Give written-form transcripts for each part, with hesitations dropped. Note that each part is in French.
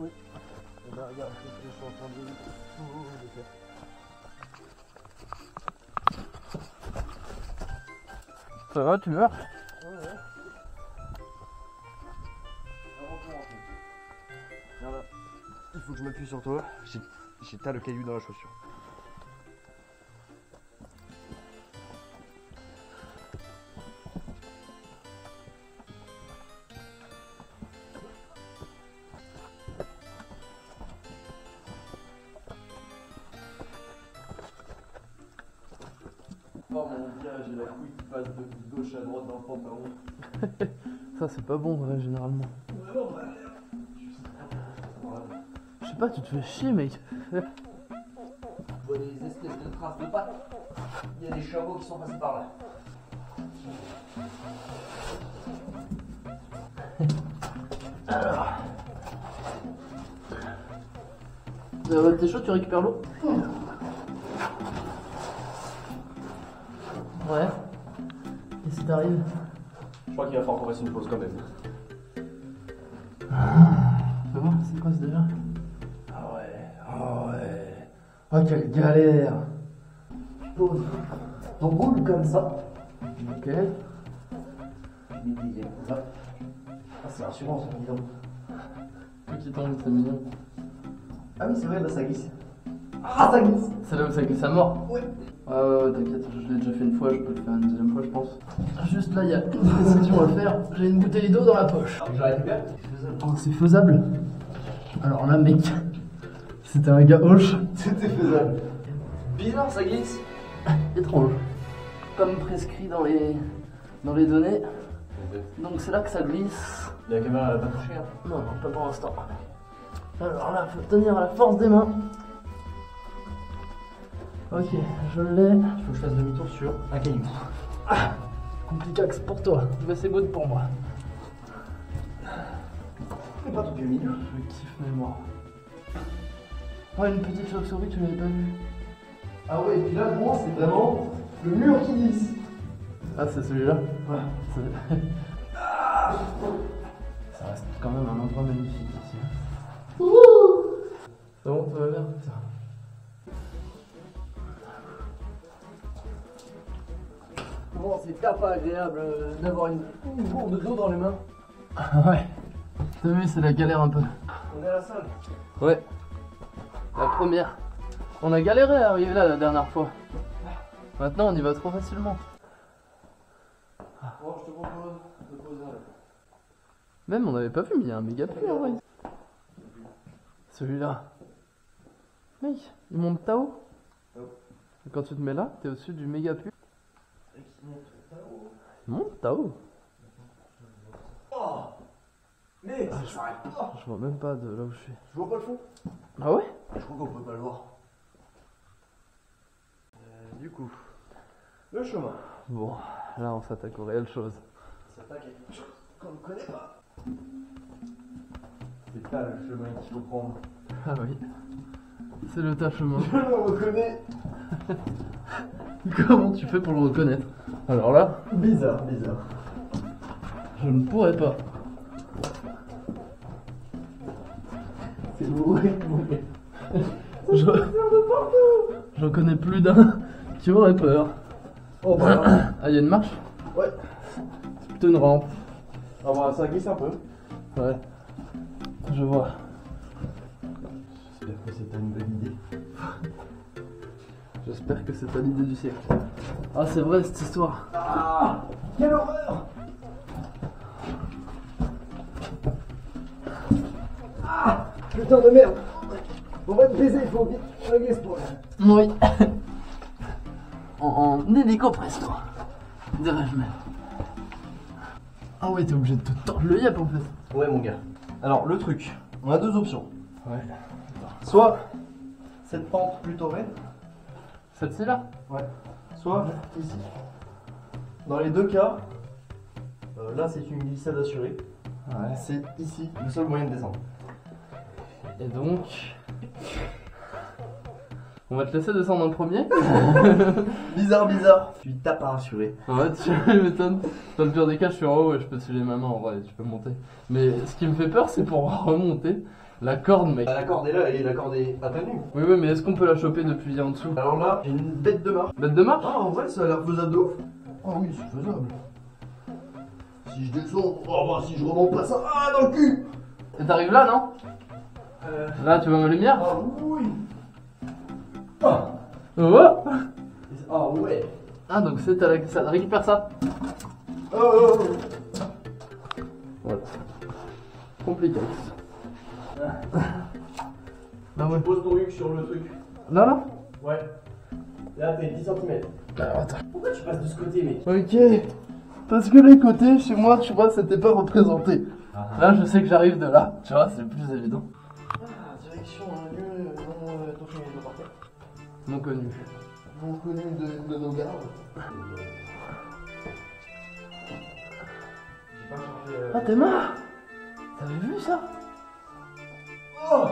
Oui. Et ben regarde, je suis en train de faire. Ça va, tu meurs? Ouais. Regarde, il faut que je m'appuie sur toi. J'ai tas le caillou dans la chaussure. Oh mon gars, j'ai la couille qui passe de gauche à droite dans le pantalon. Ça, c'est pas bon, ouais, généralement. Je sais pas, tu te fais chier, mec. Je vois des espèces de traces de pattes. Il y a des chameaux qui sont passés par là. Alors. T'es chaud, tu récupères l'eau? Ouais. Qu'est-ce qui t'arrive? Je crois qu'il va falloir qu'on fasse une pause quand même. Fais voir, c'est quoi ce délire? Ah ouais. Oh, quelle galère! Pause. On roule comme ça. Ok. Ah, c'est rassurant ça, dis donc. Tout qui tombe, c'est mignon. Ah oui, c'est vrai, là ça glisse. Ah, ça glisse! C'est là où ça glisse à mort? Ouais. Ouais, t'inquiète, je l'ai déjà fait une fois, je peux le faire une deuxième fois, je pense. Juste là, il y a une précision à faire. J'ai une bouteille d'eau dans la poche. Je la récupère? Oh, c'est faisable? Alors là, mec, c'était un gars hoche. C'était faisable. Bizarre, ça glisse. Étrange. Comme prescrit dans les données. Donc c'est là que ça glisse. La caméra elle a pas touché, hein? Non, pas pour l'instant. Alors là, faut tenir à la force des mains. Ok, je l'ai. Il faut que je fasse demi-tour sur un caillou. Complicax pour toi, mais c'est good pour moi. C'est pas tout le milieu. Je kiffe mémoire. Oh, une petite chauve-souris, tu l'avais pas vue? Ah ouais, et puis là, pour moi, c'est vraiment le mur qui glisse. Ah, c'est celui-là? Ouais. Ça reste quand même un endroit magnifique ici. C'est bon, ça va bien? Putain. Bon, c'est pas agréable d'avoir une gourde d'eau dans les mains. Ouais. T'as vu, c'est la galère un peu. On est à la salle. Ouais. La première. On a galéré à arriver là la dernière fois. Maintenant, on y va trop facilement. Bon, je te propose de poser un. Même, on n'avait pas vu, mais il y a un méga puits en vrai. Celui-là. Mec, il monte Tao. Et quand tu te mets là, t'es au-dessus du méga puits. Il monte Tao. Oh! Mais ça s'arrête pas! Je vois même pas de là où je suis. Je vois pas le fond. Ah ouais? Je crois qu'on peut pas le voir. Du coup, le chemin. Bon, là on s'attaque aux réelles choses. On s'attaque à quelque chose qu'on ne connaît pas. C'est pas le chemin qu'il faut prendre. Ah oui. C'est le tâchemin. Je le reconnais. Comment tu fais pour le reconnaître? Alors là, Bizarre. je ne pourrais pas. C'est bourré. Je connais plus d'un qui aurait peur. Oh bah. Ah, il y a une marche? Ouais. C'est plutôt une rampe. Ah bah ça glisse un peu. Ouais. Je vois. J'espère que c'est une bonne idée. J'espère que c'est pas l'idée du siècle. Ah, c'est vrai cette histoire. Ah! Quelle horreur! Ah! Putain de merde! On va te baiser, il faut vite régler ce problème. Oui. en hélico presto. Dirais-je même. Ah ouais, t'es obligé de te tordre le yep en fait. Ouais mon gars. Alors le truc, on a deux options. Ouais. Soit cette pente plutôt raide, Celle-ci là? ouais. Soit ici. Dans les deux cas, là c'est une glissade assurée. Ouais. C'est ici le seul moyen de descendre. Et donc... On va te laisser descendre en premier. Bizarre. Tu tapes à rassurer. Ouais, tu m'étonnes. Dans le pire des cas, je suis en haut et je peux te filer ma main en vrai, tu peux monter. Mais ce qui me fait peur, c'est pour remonter. La corde, mec. La corde est là et la corde est pas tenue. Oui, oui, mais est-ce qu'on peut la choper depuis en dessous? Alors là, j'ai une bête de marche. Bête de marche? Ah, en vrai, ça a l'air faisable de ouf. Ah oui, c'est faisable. Si je descends, oh bah si je remonte pas ça, ah dans le cul. Et t'arrives là, non? Là, tu vois ma lumière? Ah oui. Ah, Oh! ah ouais. Ah, donc c'est ça. Récupère ça. Oh, oh, oh. Voilà. Compliqué. Bah ouais. Pose ton huc sur le truc. Là, là? Ouais. Là, t'es 10 cm. Alors, attends. Pourquoi tu passes de ce côté, mec? Ok. Parce que les côtés, chez moi, tu vois, c'était pas représenté. Là, je sais que j'arrive de là. Tu vois, c'est plus évident. Ah, direction un lieu non touché de parquet. Non connu. Non connu de nos gardes. J'ai pas changé. Ah, t'es mort? T'avais vu ça? Oh!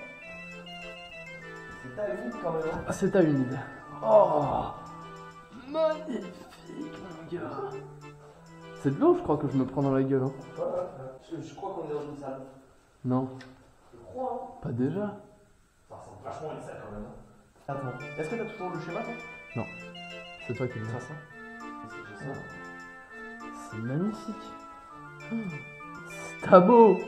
C'est ta limite quand même. Hein. Ah, c'est à une idée. Oh! Magnifique, mon gars. C'est de l'eau, je crois, que je me prends dans la gueule. Hein. Je crois qu'on est dans une salle. Non. Je crois, hein. Pas déjà? Ça ressemble vachement à une salle quand même. Hein. Attends, est-ce que t'as toujours le schéma, toi? Non. C'est toi qui le Ça, fais. ça. Est-ce que j'ai ça? C'est magnifique. C'est pas beau.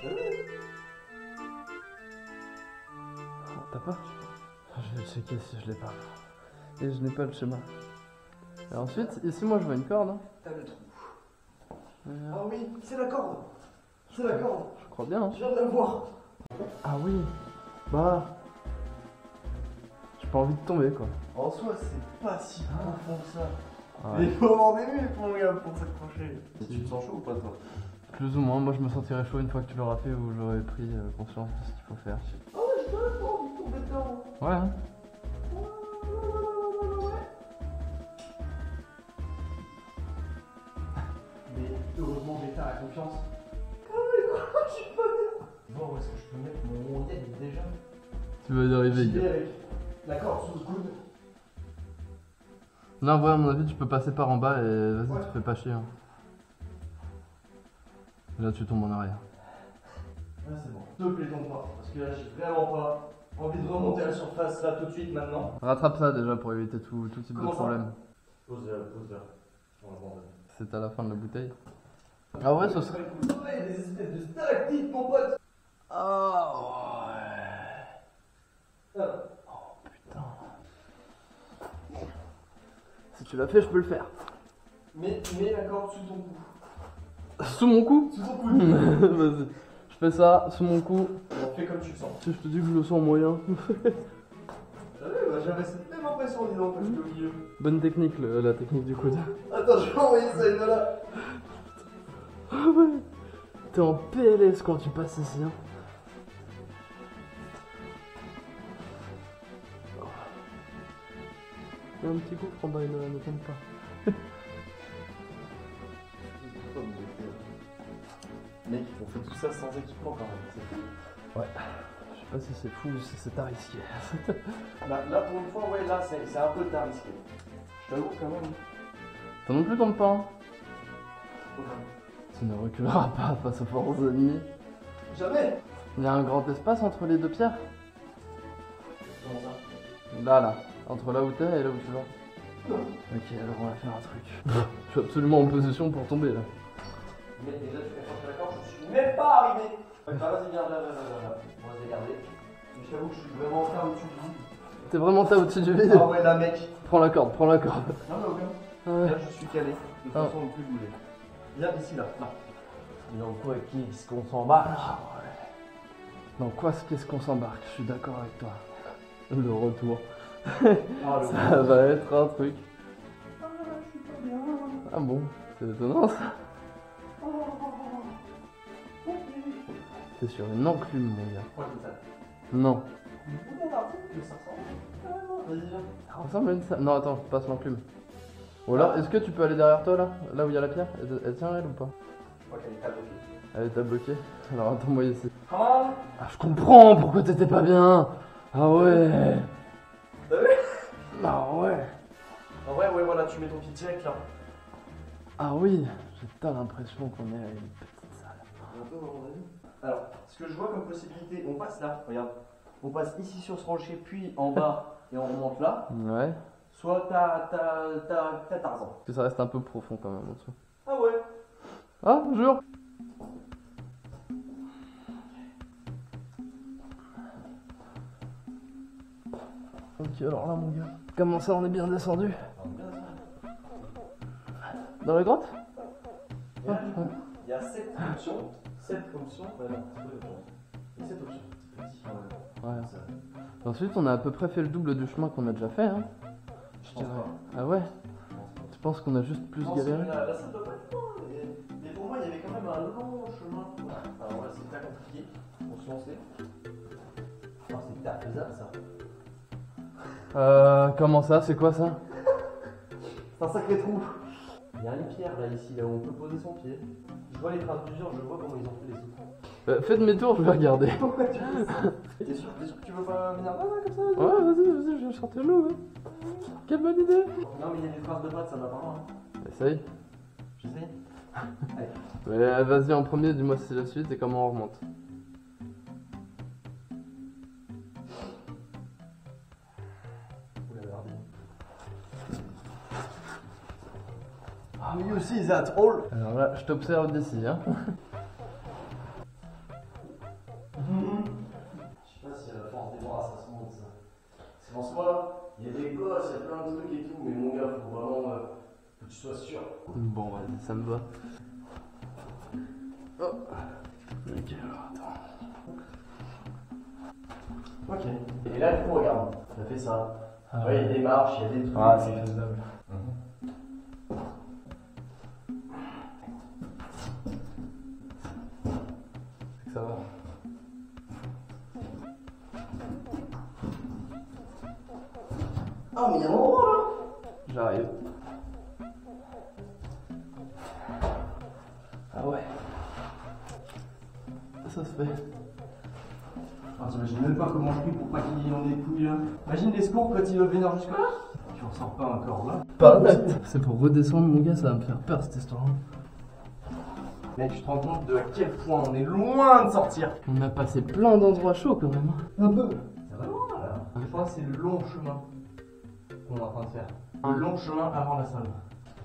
T'as pas? Je vais checker si je l'ai pas. Et je n'ai pas le schéma. Et ensuite, ici, moi, je vois une corde. Hein. T'as le trou. Ah oui, c'est la corde. C'est la corde. Je crois bien. Hein. Je viens de la voir. Ah oui. Bah. J'ai pas envie de tomber, quoi. En soi, c'est pas si profond que ça. Ouais. Mais il faut avoir des muscles, mon gars, pour s'accrocher. Tu te sens chaud ou pas, toi? Plus ou moins, moi je me sentirais chaud une fois que tu l'auras fait ou j'aurais pris conscience de ce qu'il faut faire. Oh, j'ai pas envie de tomber dedans. Ouais, hein. Mais heureusement, Beta a confiance. Ah, mais quoi, je suis pas bien. Bon, où est-ce que je peux mettre mon tête déjà? Tu vas y arriver, J'y gars. vais avec la corde sous le coude. Non, ouais, à mon avis, tu peux passer par en bas et vas-y, Ouais. tu te fais pas chier. Hein. Là, tu tombes en arrière. Là, c'est bon. S'il te plaît, tombe pas. Parce que là, j'ai vraiment pas envie de remonter à la surface là tout de suite maintenant. Rattrape ça déjà pour éviter tout type Comment de ça problème. Pose-la, pose-la. On va prendre. C'est à la fin de la bouteille. Ah ouais, ça serait. Ouais, il y a des espèces de stalactites, mon pote. Ah ouais. Ah. Oh putain. Si tu l'as fait, je peux le faire. Mets la corde sous ton cou. Sous mon cou? Sous ton coude. Vas-y. Je fais ça sous mon cou. Fais comme tu le sens. Si je te dis que je le sens moyen. T'as vu, bah, j'avais cette même impression en disant que j'étais au milieu. Bonne technique, la technique du coude. Attends, je vais envoyer ça une là. Ah ouais. T'es en PLS quand tu passes ici. Hein. Il y a un petit gouffre en bas, ne tombe pas. Mec, on fait tout ça sans équipement quand même, c'est fou. Ouais. Je sais pas si c'est fou ou si c'est à risquer. Bah, là, pour une fois, ouais, là, c'est un peu tard risqué. Je t'avoue quand même. Toi non plus, tombe pas. Hein. Tu ne reculeras pas face aux forces ennemies. Jamais. Il y a un grand espace entre les deux pierres. Comment ça? Là. Entre là où t'es et là où tu vas. Ok, alors on va faire un truc. Je suis absolument en position pour tomber là. Mais déjà, tu fais sortir la corde, je suis même pas arrivé. Ouais, bah, vas-y, viens, là. On va se dégarder. Mais je t'avoue que je suis vraiment en train au-dessus du vide. T'es vraiment là au-dessus du vide? Ah ouais, là, mec. Prends la corde. Non, mais aucun. Ouais. Là, je suis calé. De toute façon, on ne peut plus bouger. Viens ici, là. Dans quoi qu'est-ce qu'on s'embarque? Ah ouais. Dans quoi qu'est-ce qu'on s'embarque? Je suis d'accord avec toi. Le retour. Ah, le Ça va être un truc. Ah, je suis pas bien. Ah bon? C'est étonnant ça. Oh, ok. T'es sur une enclume mon gars. Quoi, c'est ça? Non. Ça ressemble. Vas-y, viens. Ça ressemble à une salle. Non attends, passe l'enclume. Ou alors, est-ce que tu peux aller derrière toi là? Là où il y a la pierre? Elle tient elle ou pas? Je crois qu'elle est bloquée. Elle t'a bloqué. Alors attends-moi ici. Comment? Ah je comprends pourquoi t'étais pas bien. Ah ouais. T'as vu? Ah ouais. En vrai, ouais, voilà, tu mets ton pied direct là. Ah oui. J'ai pas l'impression qu'on est à une petite salle. Un peu, à mon avis. Alors, ce que je vois comme possibilité, on passe là, regarde. On passe ici sur ce rocher, puis en bas et on remonte là. Ouais. Soit t'as Tarzan. Parce que ça reste un peu profond quand même en dessous. Ah ouais. Ah, bonjour. Ok, alors là, mon gars. Comment ça, on est bien descendu? Dans la grotte? Il y a 7 options. 7 options. Ouais, non, c'est pas les options. Il y a 7 options. C'est petit. Ouais. Ensuite, on a à peu près fait le double du chemin qu'on a déjà fait. Hein. Je pense pas. Ah ouais? Tu penses qu'on a juste plus Non, galéré? la salle doit pas être loin. Mais pour moi, il y avait quand même un long chemin. Alors ouais, c'est pas compliqué. On se lançait. Oh, c'est hyper faisable ça. Comment ça? C'est quoi ça? C'est un sacré trou. Il y a une pierre là, ici, là où on peut poser son pied. Je vois les traces d'usure, je vois comment ils ont fait les sous. Fais demi-tour, je vais regarder. Pourquoi tu fais ça? T'es sûr que tu veux pas venir là, comme ça? Ouais, vas-y, je vais sortir l'eau. Ouais. Quelle bonne idée! Non, mais il y a des traces de pattes, ça va pas loin. Essaye. J'essaye. Mais vas-y en premier, dis-moi si c'est la suite et comment on remonte. Ah, mais aussi, that's all. Alors là, je t'observe d'ici, hein. Je sais pas si à la force des bras ça se monte ça. C'est en soi, il y a des gosses, il y a plein de trucs et tout, mais mon gars, faut vraiment que tu sois sûr. Bon, vas-y, ça me va. Oh. Ok, alors attends. Ok. Et là, du coup, regarde, on a fait ça. Ah Ouais, il y a des marches, il y a des trucs. Ah, c'est faisable. C'est que ça va. Ah, mais il y a un endroit là. J'arrive. Ah ouais. Ça se fait. Ah, t'imagines même pas comment je prie pour pas qu'il y en ait couilles là. Imagine les secours quand ils veulent venir jusque là. Tu en sors pas encore là. Pas net. C'est pour redescendre, mon gars, ça va me faire peur cette histoire. Mec, tu te rends compte de à quel point on est loin de sortir. On a passé plein d'endroits chauds quand même. Un peu. Ça va loin là. Je crois que c'est le long chemin qu'on est en train de faire. Le long chemin avant la salle.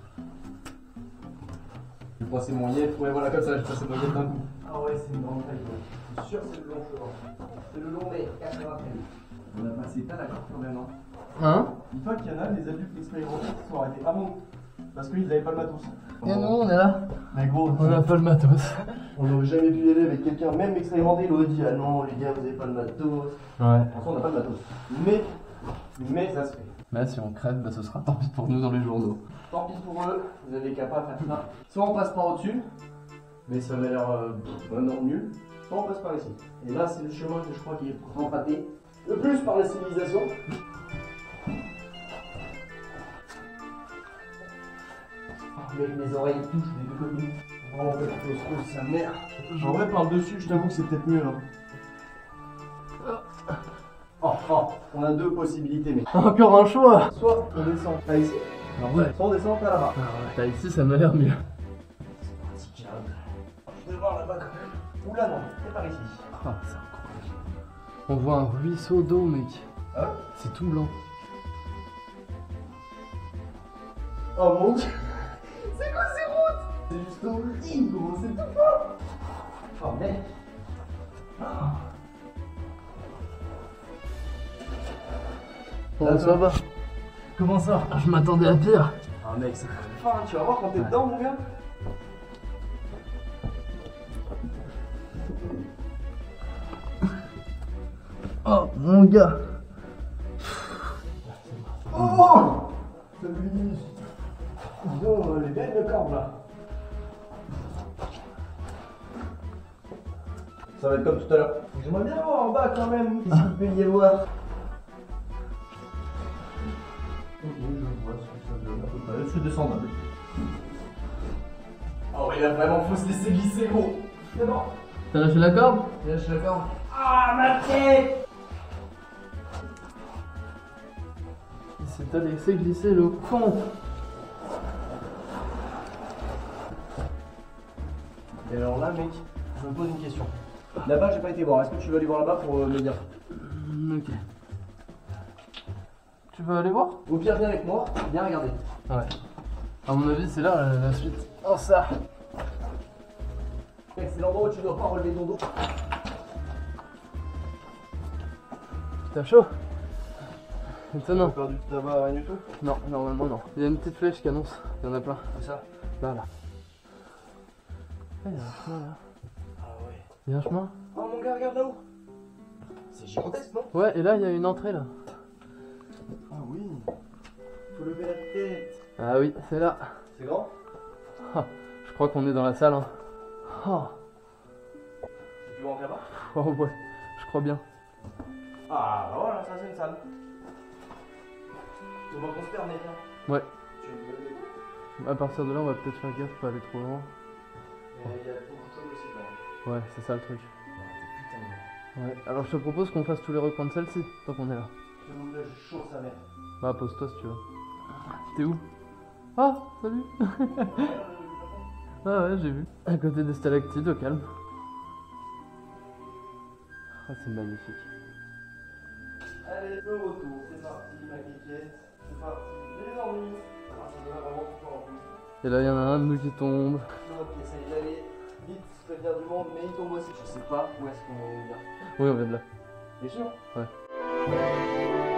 Je vais passer mon yep, ouais voilà comme ça, je vais passer mon yep d'un coup. Ah ouais, c'est une grande taille. Je suis sûr que c'est le long chemin. C'est le long mais 80 mètres. On a passé pas d'accord quand même. Hein? Dis-toi qu'il y en a des adultes expérimentés qui sont arrêtés avant nous. Parce qu'ils avaient pas le matos. Et nous, on est là. Mais gros, On a pas le matos. on n'aurait jamais pu y aller avec quelqu'un, même expérimenté, il aurait dit ah non les gars vous avez pas le matos. Ouais. Franchement on n'a pas de matos. Mais ça se fait. Mais si on crève, bah ce sera tant pis pour nous dans les journaux. Tant pis pour eux, vous avez qu'à pas faire ça. Soit on passe par au-dessus, mais ça m'a l'air non nul. Soit on passe par ici. Et là c'est le chemin que je crois qui est emprunté le plus par la civilisation. Oh mec mes oreilles touchent des deux côtés. Vraiment pas qu'il faut se trouver sa mère. En vrai par le dessus je t'avoue que c'est peut-être mieux là. Oh, on a deux possibilités mec. Encore un choix. Soit on descend par ici, Ah ouais. soit on descend par là-bas. T'as ici, ça m'a l'air mieux. Je vais voir là-bas quand même. Oula non, c'est par ici. Ah, c'est incroyable. On voit un ruisseau d'eau, mec. Hein? C'est tout blanc. Oh mon dieu. C'est quoi ces routes? C'est juste horrible, gros, c'est tout pas. Oh mec. Bon, ça va. Comment ça? Je m'attendais à pire. Ah mec, c'est pas fin, tu vas voir quand t'es dedans mon gars. Oh, mon gars. Oh! Salut. Disons, les belles cordes là. Ça va être comme tout à l'heure. J'aimerais bien voir en bas quand même. Qu'est-ce qu'il peut y avoir? Ok, je vois ce que ça donne à peu près. C'est descendable. Oh, il a vraiment faut se laisser glisser, gros. C'est bon. T'as lâché la corde? J'ai lâché la corde. Ah, ma tête! Il s'est laissé glisser le con. Et alors là, mec, je me pose une question. Là-bas, j'ai pas été voir. Est-ce que tu veux aller voir là-bas pour me dire? Ok. Tu veux aller voir? Au pire, viens avec moi, viens regarder. Ouais. À mon avis, c'est là la suite. Oh, ça! Mec, c'est l'endroit où tu dois pas relever ton dos. T'as chaud? Étonnant. Perdu tout là-bas, rien du tout. Non, normalement non. Il y a une petite flèche qui annonce. Il y en a plein. C'est ça? Là, là. Ah, il y a un chemin là. Ah ouais. Il y a un chemin? Oh mon gars, regarde là-haut. C'est gigantesque, non? Ouais, et là, il y a une entrée là. Ah oui. Faut lever la tête. Ah oui, c'est là. C'est grand? Ah, je crois qu'on est dans la salle. Hein. Oh. Tu peux rentrer là-bas? Oh ouais, je crois bien. Ah bah voilà, ça c'est une salle. On va se permettre. Hein. Ouais. Tu veux... À partir de là, on va peut-être faire gaffe, pas aller trop loin. Il y a beaucoup de choses aussi quand même. Ouais, c'est ça le truc. Putain. Ouais, alors je te propose qu'on fasse tous les recoins de celle-ci, tant qu'on est là. Je vous laisse chaud sa mère. Bah, pose-toi si tu veux. T'es où? Ah, salut. Ah ouais, j'ai vu. À côté des stalactites, au calme. Ah, c'est magnifique. Allez, le retour, c'est parti ma cliquette. C'est parti, les ennuis. Ah, ça devrait vraiment tout en plus. Et là, il y en a un de nous qui tombe. Donc essaye d'aller vite, prévenir du monde, mais il tombe aussi. Je sais pas où est-ce qu'on vient. Oui, on vient de là. T'es sûr? Ouais.